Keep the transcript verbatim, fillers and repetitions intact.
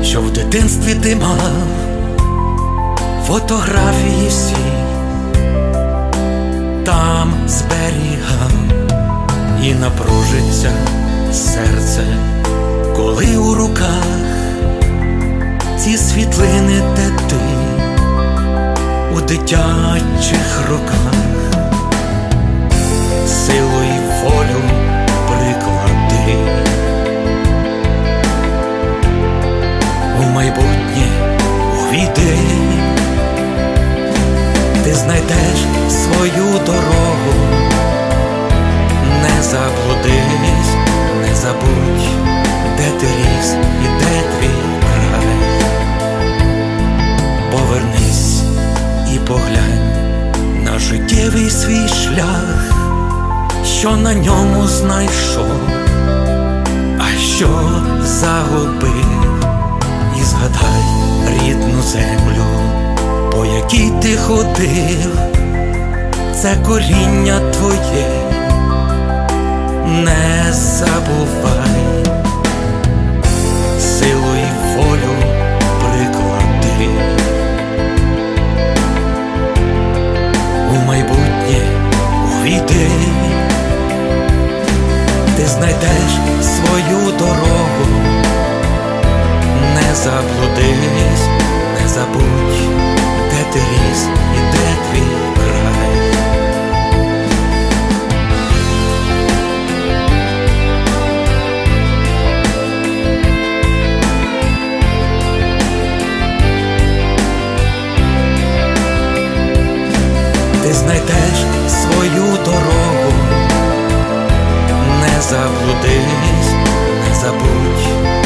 що в дитинстві ти мав фотографії всі, там зберігав, і напружиться серце, коли у руках ці світлини, де ти у дитячих роках. Силу і волю приклади, у майбутнє увійди, ти знайдеш свою дорогу, не заблудись, не забудь, де ти ріс і де твій край. Повернись і поглянь на життєвий свій шлях, що на ньому знайшов, а що загубив, і згадай рідну землю, по якій ти ходив, це коріння твоє, не забувай. Силу і волю приклади, у майбутнє увійди, ти знайдеш свою дорогу, не заблудись, не забудь, де ти ріс і де твій край. Ти знайдеш свою дорогу, не заблудись, не забудь,